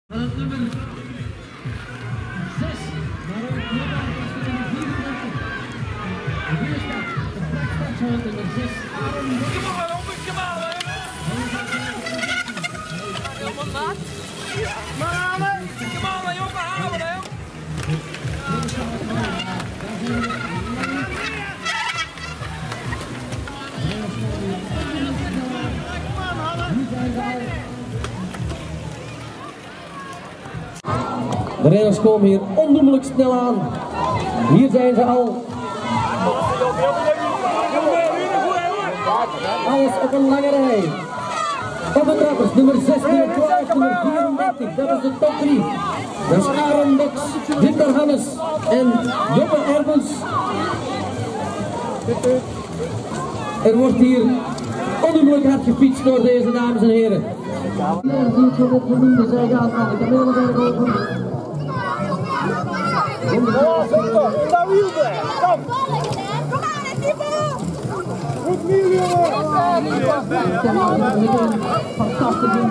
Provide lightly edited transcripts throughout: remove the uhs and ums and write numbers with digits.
Aan het nummer 6, maar ook nummer 34. En hier staat de plekstadshond nummer 6, Aaron. Kom maar op, kom maar. Kom maar. Maar kom maar, jongen, halen we hem. De rijders komen hier onnoemelijk snel aan. Hier zijn ze al. Alles op een lange rij. Op de trappers, nummer 6, nummer 12, nummer 34. Dat is de top 3. Dat is Aaron Boks, Victor Hannes en Joppe Erbels. Er wordt hier onnoemelijk hard gefietst door deze dames en heren. Hier zo op genoemde, zij gaan aan de kamelenberg over. Oh, super! Daar wiel bij! Kom! Kom aan, het niveau! Goed wiel, jongen! Fantastisch doen.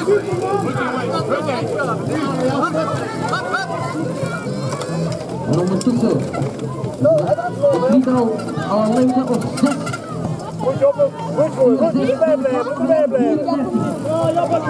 En ondertussen het Vito al linker op 6. Goed Joppe, goed voor je! Moet erbij blijven, moet erbij blijven! Oh, Joppe!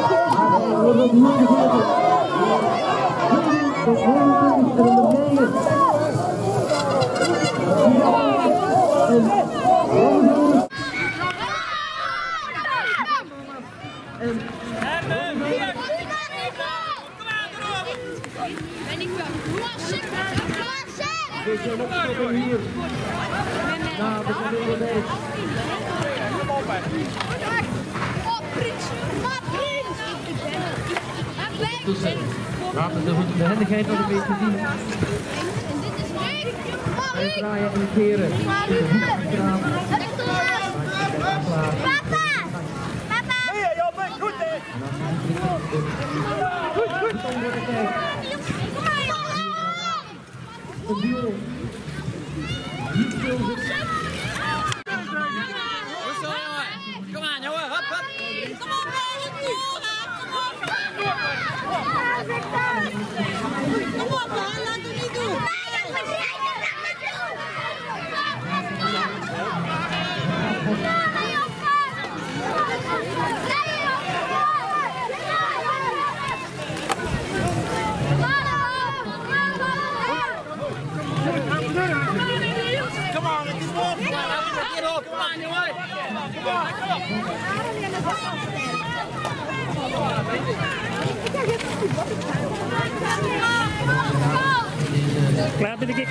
Laten we de behendigheid nog een beetje zien. Wij draaien en keren. Hier, Joppe, goed hè! Goed, goed! Een duel. Niet veel Kom aan, jongen, hop, hop. Kom op, man, laat het niet doen! Kom aan, het is mogelijk. Kom aan, jongen. Klaar ben ik.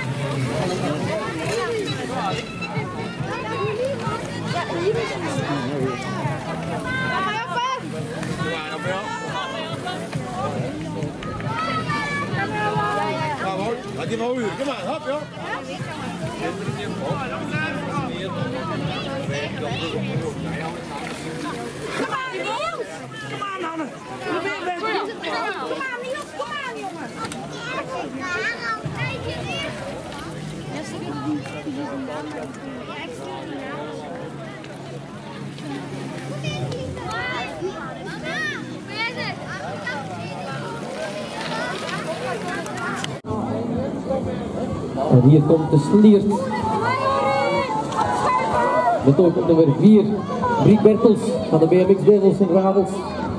Laat die maar uur. Kom maar, hop, joh. Kom aan, Anne! Kom aan, Niels, kom aan, jongen! En hier komt de sliert. Met ook op nummer 4, Briek Bertels van de BMX Devils in Ravels.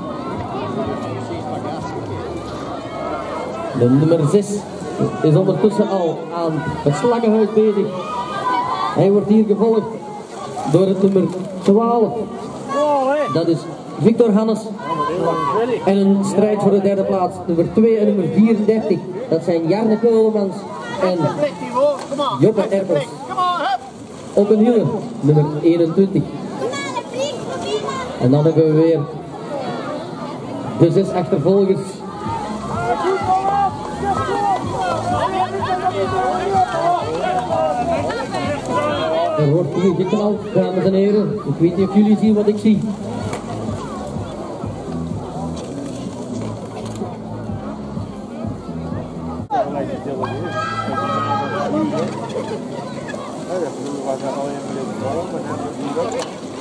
De nummer 6 is ondertussen al aan het slangenhuis bezig. Hij wordt hier gevolgd door het nummer 12. Dat is Victor Hannes. En een strijd voor de derde plaats. Nummer 2 en nummer 34. Dat zijn Jarne Keulemans en Joppe Erbels. Op een hielen, nummer 21. En dan hebben we weer de 6 achtervolgers. Er wordt hier geknald, dames en heren. Ik weet niet of jullie zien wat ik zie.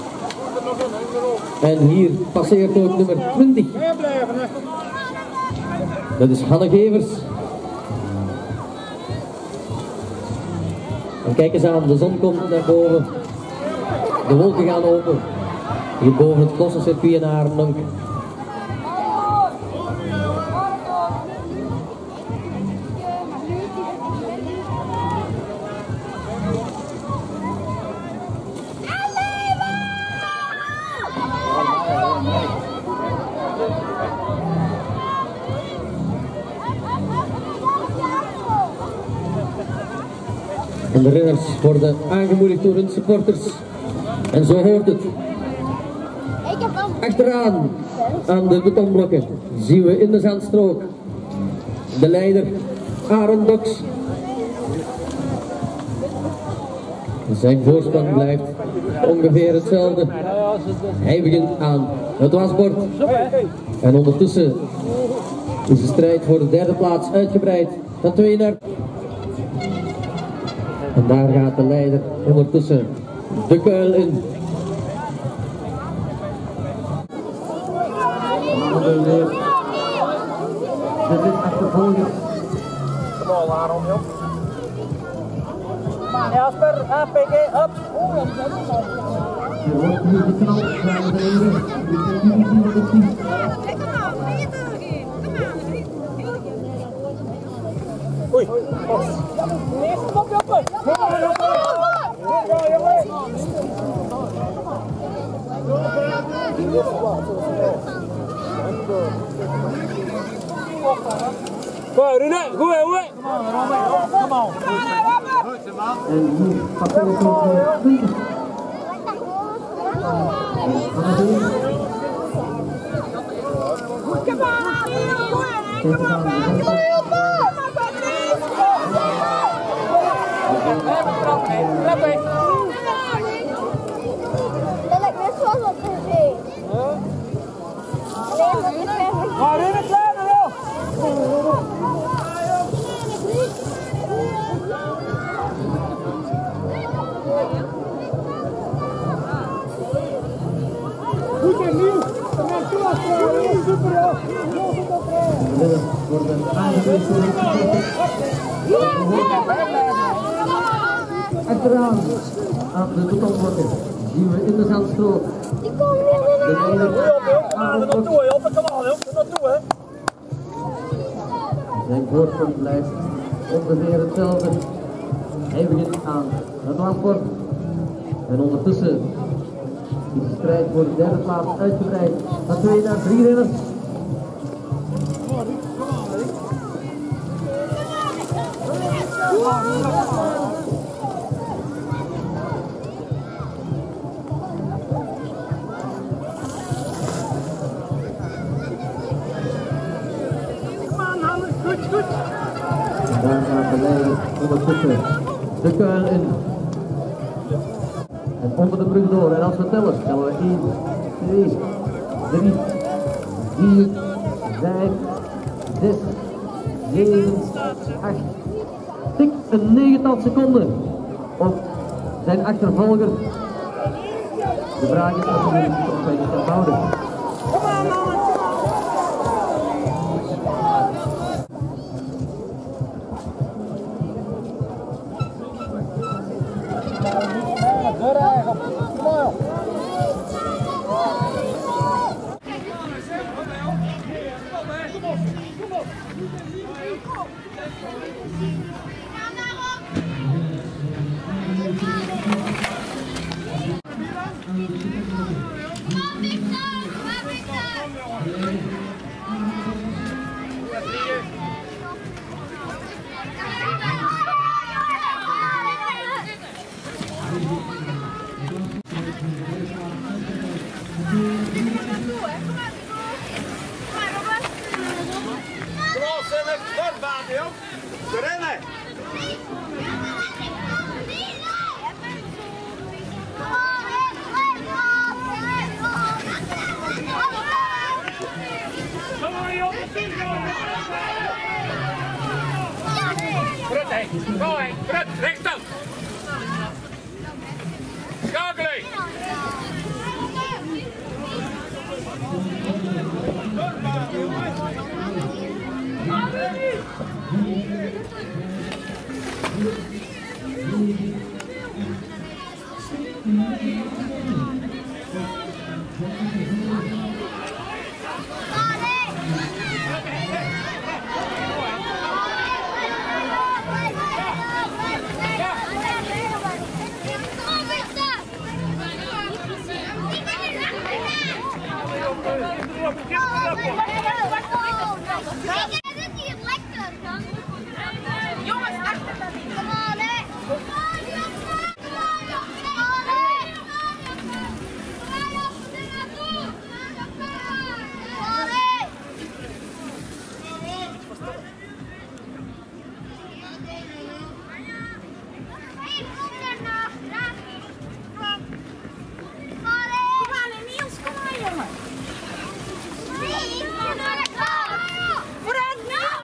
En hier passeert ook nummer 20. Dat is Hanne Gevers. En kijk eens aan, de zon komt naar boven. De wolken gaan open. Hier boven het Klossencircuit in Aardenonk. En de renners worden aangemoedigd door hun supporters. En zo hoort het. Achteraan, aan de betonblokken, zien we in de zandstrook de leider Aaron Doks. Zijn voorsprong blijft ongeveer hetzelfde. Hij begint aan het wasbord. En ondertussen is de strijd voor de derde plaats uitgebreid van 2 naar... En daar gaat de leider ondertussen de kuil in. Dit is achtervolgers. Kom on, Aaron, joh. Kom aan, Jasper. APG, up. Er wordt hier geknald bij de leider. Je kunt hier zien wat ik zie. Oei, pas. Eerst op, Joppe. Kom, Joppe. Kom, jongen. Kom, Rune. Goed, goed. Kom on. En hier passeren we tot de 20. Dat lijkt net zoals op tv. Maar in het kleine wel. Goed en nieuw. En dan toe afspraken. Super joh. De worden aangemoedigd door hun supporters. Achteraan, aan de betonblokken, zien we in de zandstrook de leider Aaron Doks. Zijn voorsprong blijft ongeveer hetzelfde. Hij begint aan het wasbord. En ondertussen is de strijd voor de derde plaats uitgebreid van 2 naar 3 renners. En daar gaat de leider ondertussen de kuil in. En onder de brug door. En als we tellen we 1, 2, 3, 4, 5, 6, 7, 8. Tik een 9-tal seconden op zijn achtervolger. De vraag is of hij dit kan houden. Rechtop! Schakeling!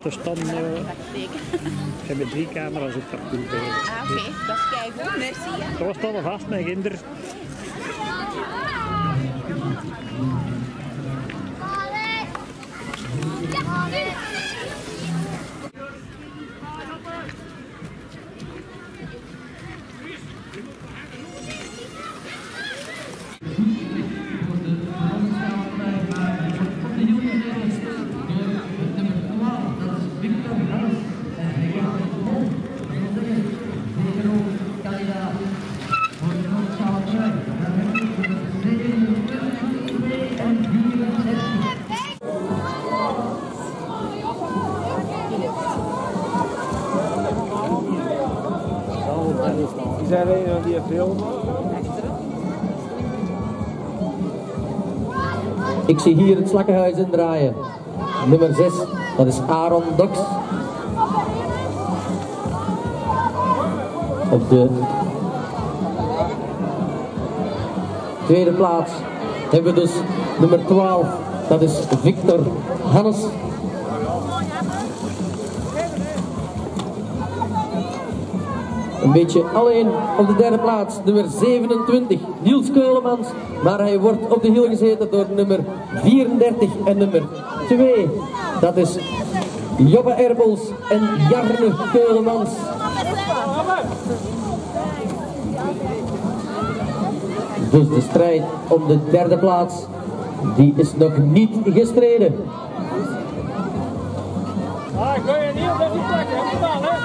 Er staan hebben 3 camera's op het parcours bij. Ah, oké, dat is keigoed, merci. Ja. Dat was vast met ginder. Die zijn er een die film. Ik zie hier het slakkenhuis indraaien. Nummer 6, dat is Aaron Doks. Op de tweede plaats hebben we dus nummer 12, dat is Victor Hannes. Een beetje alleen op de derde plaats, nummer 27, Niels Keulemans. Maar hij wordt op de hiel gezeten door nummer 34 en nummer 2. Dat is Jobbe Erbels en Jarne Keulemans. Dus de strijd om de derde plaats, die is nog niet gestreden. Ah, ik wil je niet op deze plek, helemaal hè?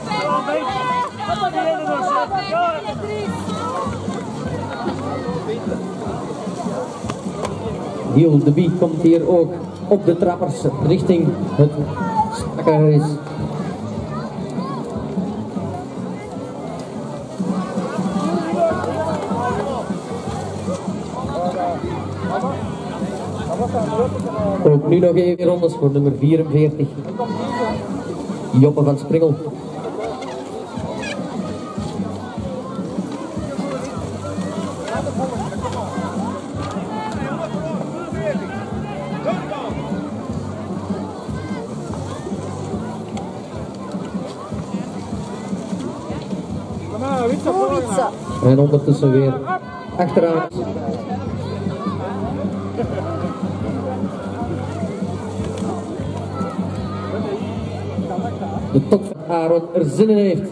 Niel de Biet komt hier ook op de trappers richting het slakkenhuis. Ook nu nog even rondes voor nummer 44. Joppe van Springel. En ondertussen weer achteraan. De top van Aaron er zin in heeft.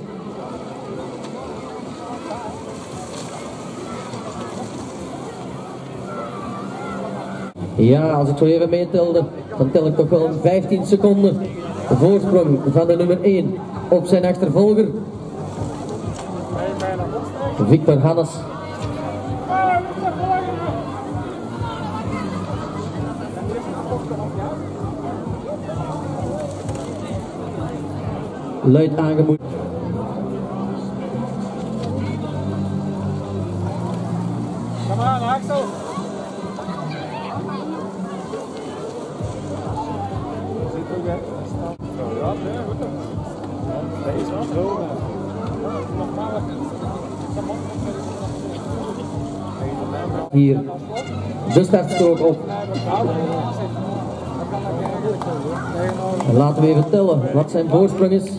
Ja, als ik zo even meetelde, dan tel ik toch wel 15 seconden voorsprong van de nummer 1 op zijn achtervolger. Victor Hannes. Luid aangemoedigd. Kom aan, Axel. Zit ook, hè? Ja, goed. Deze is wel. Hier de startstrook op. En laten we even tellen wat zijn voorsprong is.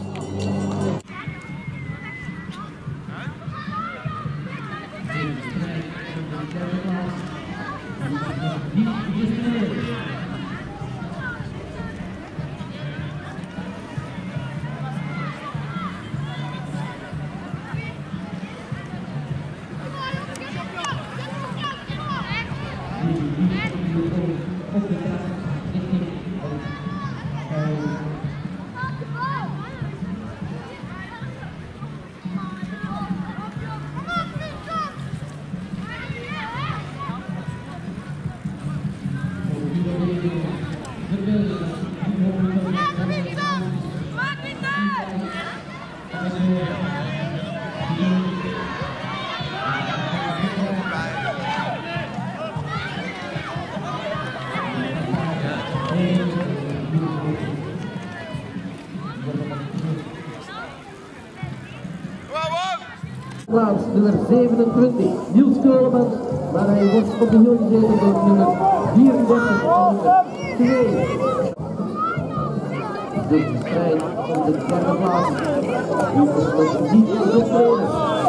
Plaats nummer 27, Niels Keulemans, maar hij wordt op de hiel gezeten door nummer 34 en nummer 2. de strijd om de derde plaats. Die is nog niet in de tweede.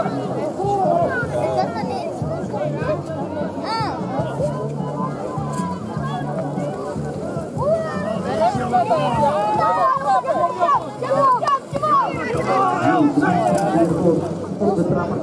Op de trappen.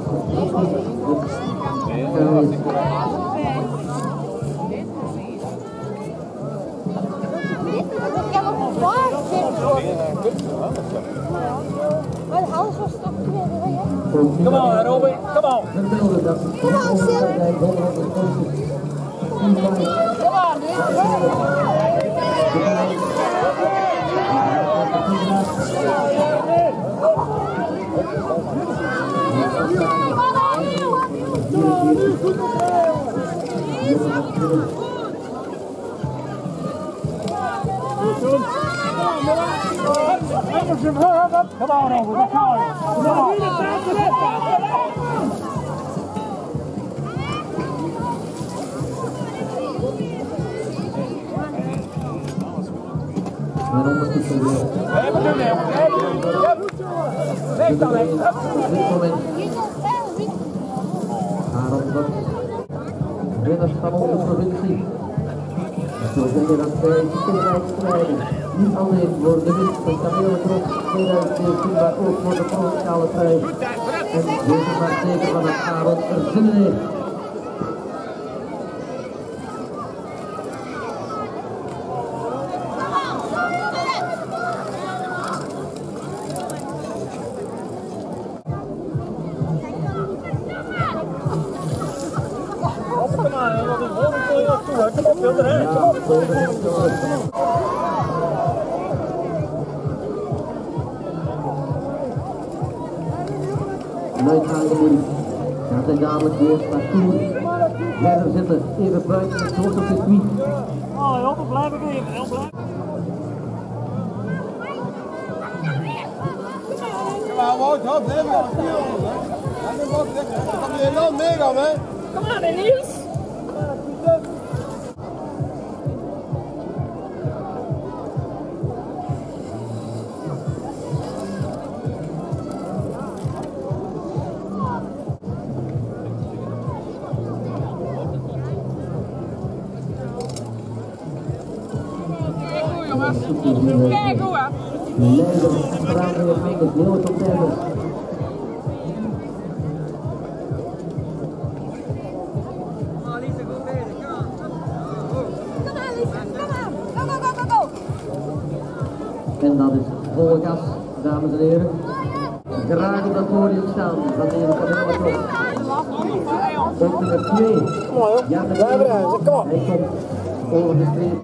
Come on, Robin, come on. Come on, Sil. Come on, Come on over, come on. Even doen, weg dan, weg. Winners van onze provincie. Zo zeggen dat zij kinderwijs strijden. Niet alleen voor de winst van Kameelcross 2014, maar ook voor de provinciale prijs. En deze maar zeker van het Aaron er zin in heeft. Nooit aangemoedigd. Gaat hij dadelijk weer naartoe. Verder zitten, even buiten het grote circuit. Oh, heel veel blijf ik even, heel blij. Kom aan, Niels. Kijk hoe hè. Leider, achteraan weer vingers, heel veel tijdens. En dat is volle gas, dames en heren. Graag op dat podium staan van de Kameelcross. Op nummer 2. Ja, hij komt over de streep.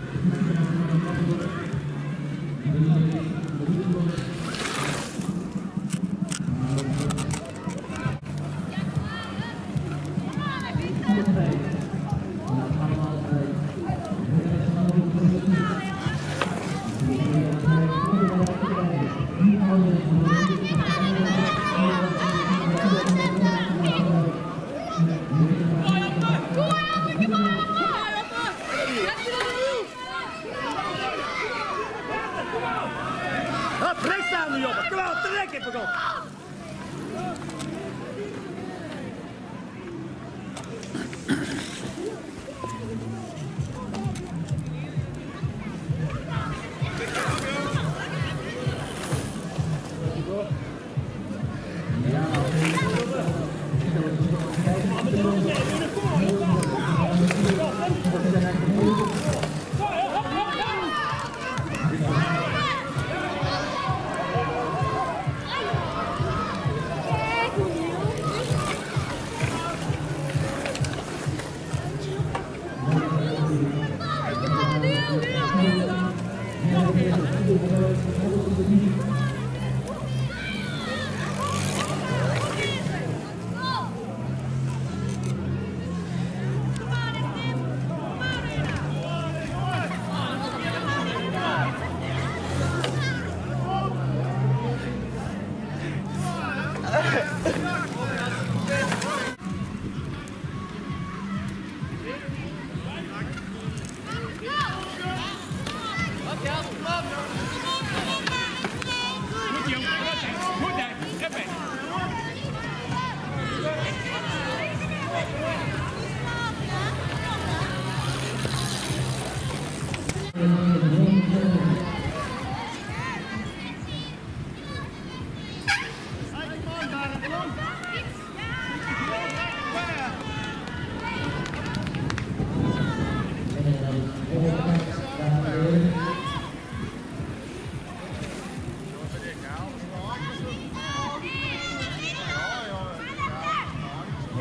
Rechts staan nu, jongen. Kom op, trek even op.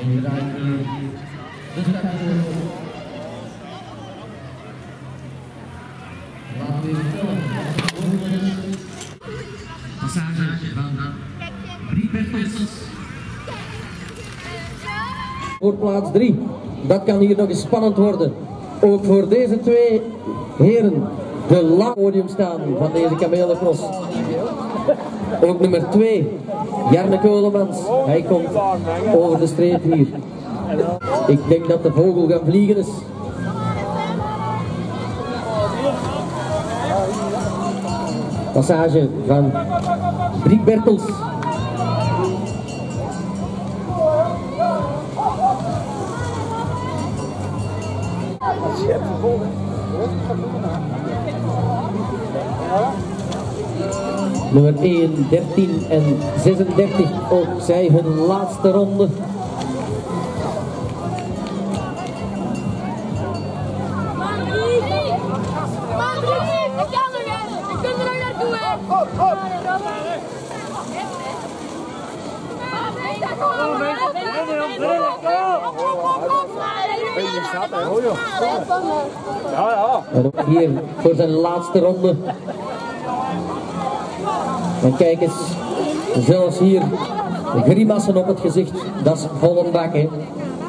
Hij draait dus het gaat passage van Brie Bertels. Voor plaats 3. Dat kan hier nog eens spannend worden. Ook voor deze twee heren. De lang podium staan van deze kamelencross. Ook nummer 2, Jarne Keulemans. Hij komt over de streep hier. Ik denk dat de vogel gaan vliegen is. Passage van Brie Bertels. Nummer 1, 13 en 36, ook zij hun laatste ronde. En ook hier voor zijn laatste ronde. En kijk eens, zelfs hier grimassen op het gezicht, dat is vol een bak, hè.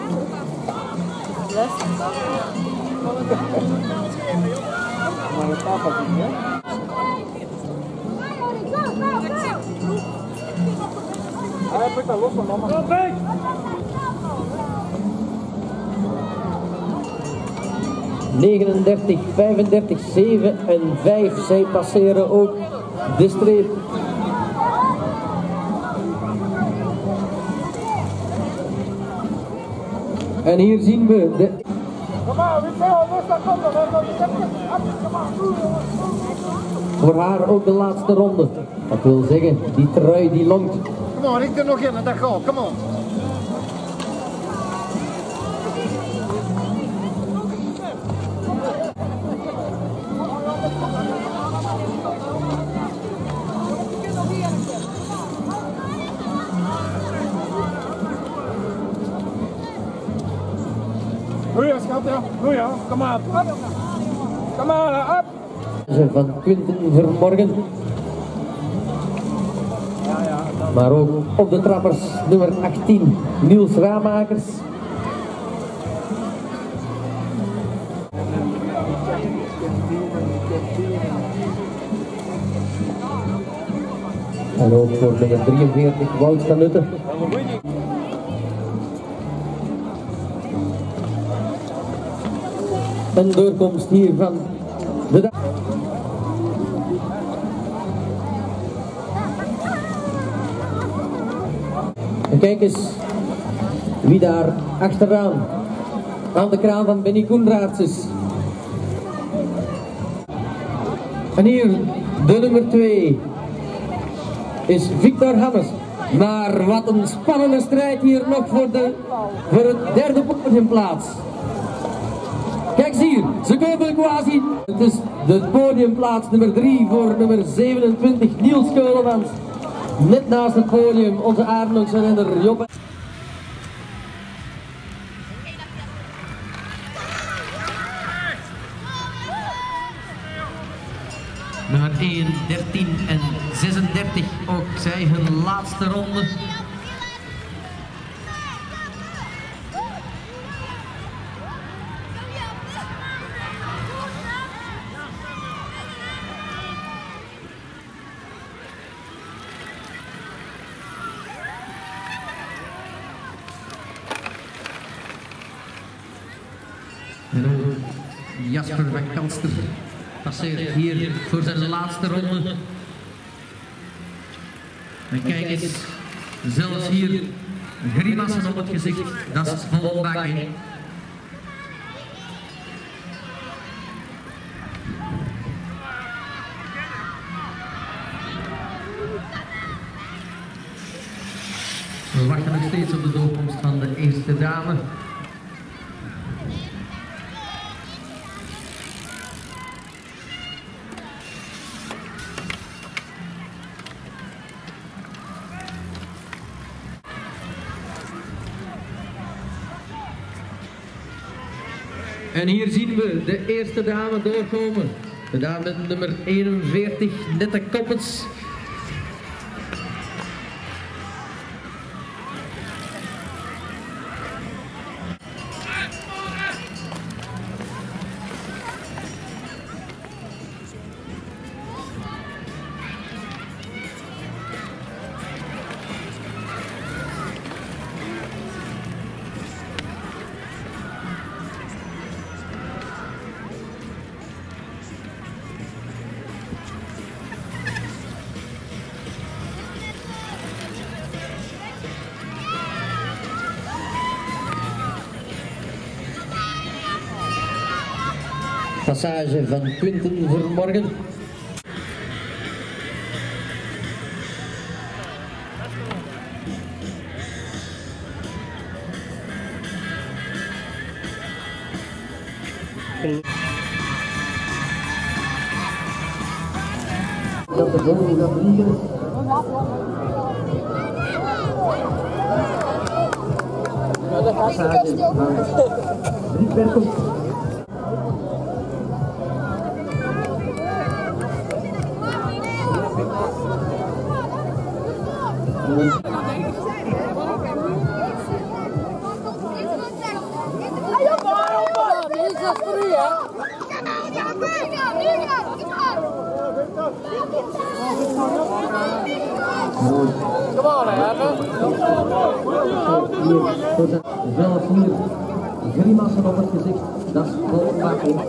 Hij pakt dat los van mama. 39, 35, 7 en 5. Zij passeren ook de streep. En hier zien we de... Voor haar ook de laatste ronde. Dat wil zeggen, die trui die longt. Kom on, ik er nog in en dat gaat. Kom on. Goeie, schat, ja. Goeie, kom aan. Kom aan, up. Van Quinten Vermorgen. Maar ook op de trappers nummer 18, Niels Raamakers. En ook voor nummer 43, Wout van Nutten. Een doorkomst hier van de dag. En kijk eens wie daar achteraan aan de kraan van Benny Koenraerts is. En hier de nummer 2 is Victor Hannes. Maar wat een spannende strijd hier nog voor het derde podiumplaats. Kijk eens hier, ze komen quasi. Het is de podiumplaats nummer 3 voor nummer 27, Niels Keulemans. Net naast het podium onze Aardenhoekse renner Job. Nummer 1, 13 en 36, ook zij hun laatste ronde. En ook Jasper van Kalster passeert hier voor zijn laatste ronde. En kijk eens, zelfs hier grimassen op het gezicht, dat is vol bak. We wachten nog steeds op de doorkomst van de eerste dame. En hier zien we de eerste dame doorkomen. De dame met nummer 41, Nette Koppens. Passage van Quinten Vermorgen. Dat de vogel gaat vliegen. Passage van Drie Bertels. Zelf hier grimassen op het gezicht, dat is volpakken.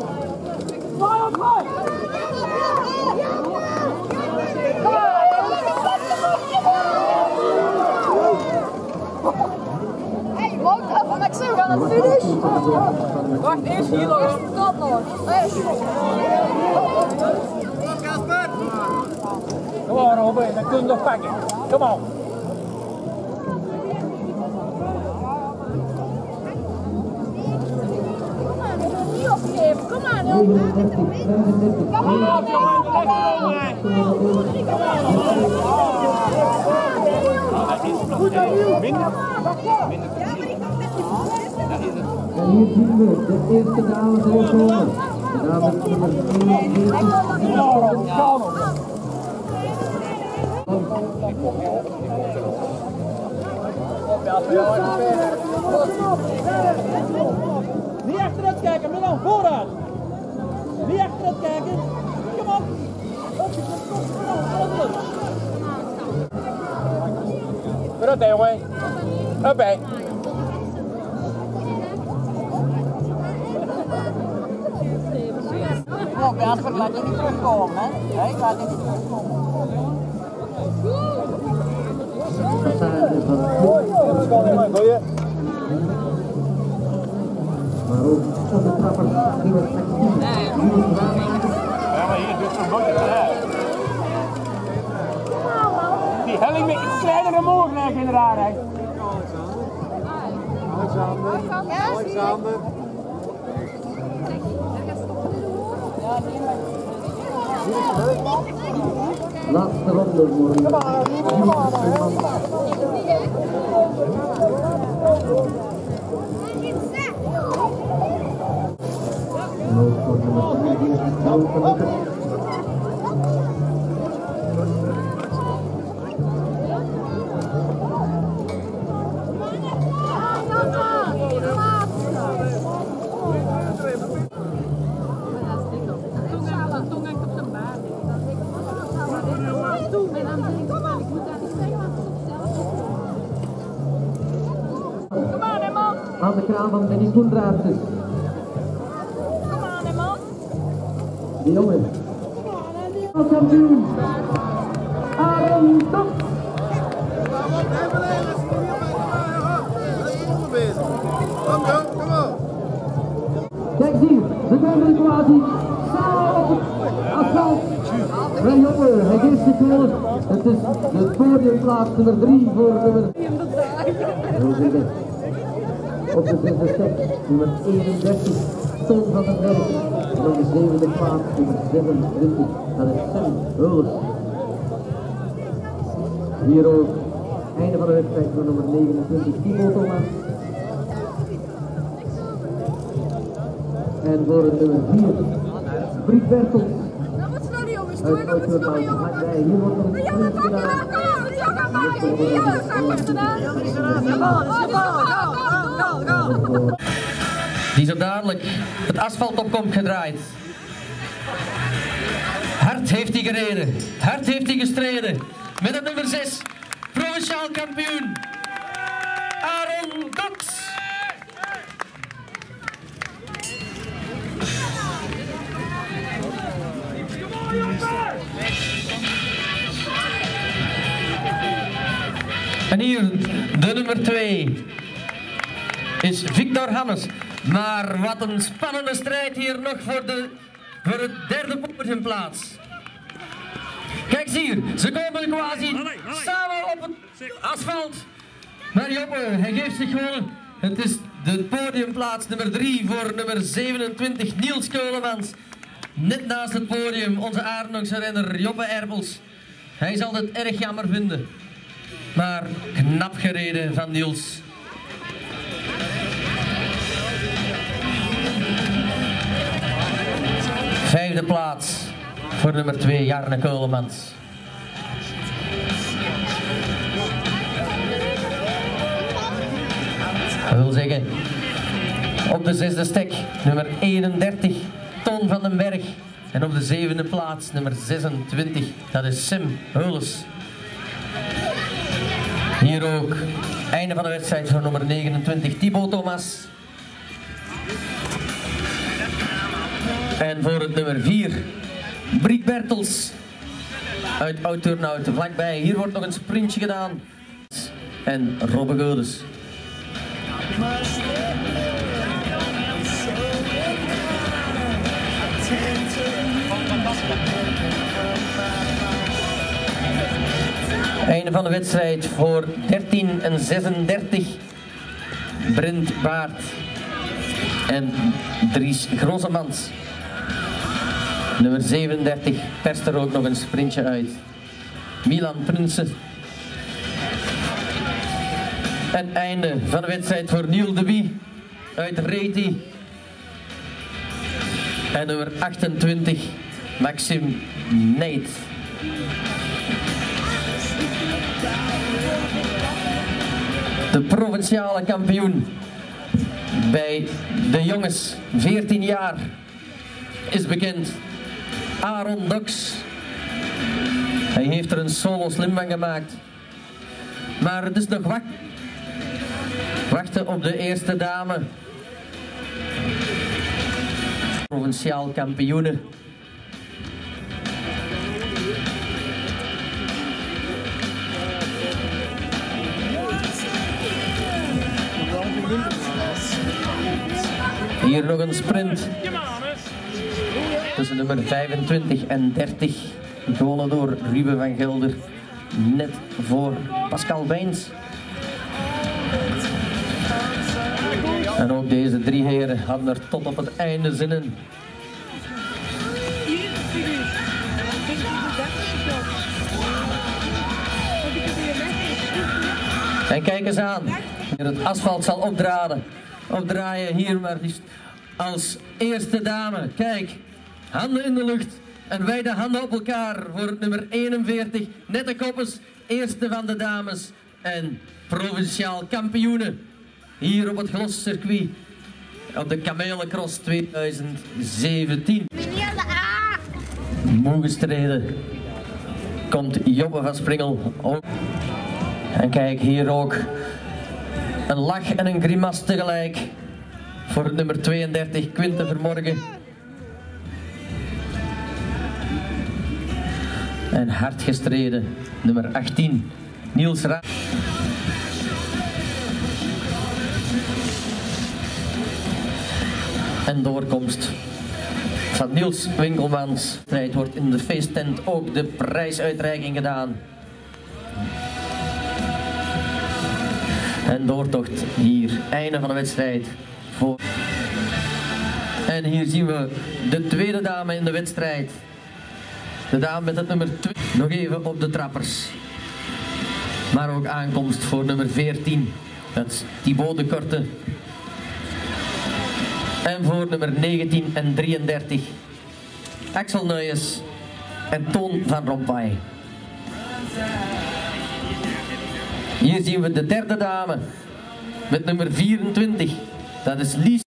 Hey, wacht even, Maxim, we gaan naar de finish. Wacht, eerst hier nog. Dat nog. Kom on, Robin, dat kun je nog pakken. Kom on. Niet opgeven, kom aan, jongen. Kom op, jongen, leg Goed aan u. En hier zien we de eerste dame doorkomen. De dame nummer 41. Niet achteruit kijken, maar dan vooruit. Niet achteruit kijken. Kom op. Vooruit, jongen. Erbij. Nou, Jasper, laat je niet terugkomen, hè? Nee, laat je niet terugkomen. Passage van maar ook op de trapper die wordt actief. Ja, maar hier doet zo'n botje eruit. Die helling met iets kleinere mogen in de raarheid. Alexander. Laatste ronde voor aan de kraan van Benny Koendraartjes. Kom aan, hè, man. Die jongen. Kampioen. Aaron Top. Kijk hier, de derde kwasi. Samen op het asfalt. Mijn jongen, hij geeft zich gewoon. Het is de podiumplaats nummer 3 voor nummer. Op de zesde stek, nummer 31, Toon van den Berg. En op de zevende plaats, nummer 27, dat is Sam Huls. Hier ook, einde van de wedstrijd voor nummer 29, Timo Thomas. En voor het nummer 4, Briek Bertels. Dat moet snel, jongens. Uit Dat moet snel, jongens. vlakbij. Hier wordt nog een Jongen, pak je aan. Kom op. Jongen, pak je. Jongen, pak je. Die zo dadelijk het asfalt op komt gedraaid. Hard heeft hij gereden. Hard heeft hij gestreden. Met het nummer 6, provinciaal kampioen, Aaron Doks. En hier, de nummer 2, is Victor Hannes. Maar wat een spannende strijd hier nog voor het derde podiumplaats. Kijk eens hier, ze komen quasi samen op het asfalt. Maar Joppe, hij geeft zich gewoon. Het is de podiumplaats nummer 3 voor nummer 27, Niels Keulemans. Net naast het podium, onze Aardenhoekse renner Joppe Erbels. Hij zal het erg jammer vinden. Maar knap gereden van Niels. Vijfde plaats voor nummer 2, Jarne Keulemans. Dat wil zeggen, op de 6e stek, nummer 31, Ton van den Berg. En op de 7e plaats, nummer 26, dat is Sim Heules. Hier ook, einde van de wedstrijd voor nummer 29, Thibaut Thomas. En voor het nummer 4, Briek Bertels uit Oud-Turnhout, vlakbij. Hier wordt nog een sprintje gedaan. En Robbe Geudes. Einde van de wedstrijd voor 13 en 36. Brent Baart en Dries Grossemans. Nummer 37 perst er ook nog een sprintje uit. Milan Prinsen. En einde van de wedstrijd voor Niel de Wie uit Reti. En nummer 28 Maxime Neit. De provinciale kampioen bij de jongens 14 jaar is bekend. Aaron Doks. Hij heeft er een solo slim van gemaakt. Maar het is nog wachten op de eerste dame. Provinciaal kampioenen. Hier nog een sprint tussen nummer 25 en 30, gewonnen door Ruben van Gelder, net voor Pascal Beins. En ook deze 3 heren hadden er tot op het einde zin in. En kijk eens aan, het asfalt zal opdraaien hier maar liefst als eerste dame. Kijk, handen in de lucht en wij de handen op elkaar voor nummer 41, Nette Koppes, eerste van de dames en provinciaal kampioenen hier op het Gloscircuit op de Kamelencross 2017. Moe gestreden komt Joppe van Springel ook. En kijk hier ook een lach en een grimas tegelijk voor het nummer 32 Quinte Vermorgen. En hard gestreden nummer 18 Niels Ra. En doorkomst van Niels Winkelmans. Het wordt in de feesttent ook de prijsuitreiking gedaan. En doortocht hier, einde van de wedstrijd. En hier zien we de tweede dame in de wedstrijd. De dame met het nummer 2. Nog even op de trappers. Maar ook aankomst voor nummer 14. Dat is Thibaut de Korte. En voor nummer 19 en 33, Axel Nuyens en Toon van Rompuy. Hier zien we de derde dame met nummer 24. Dat is Lies.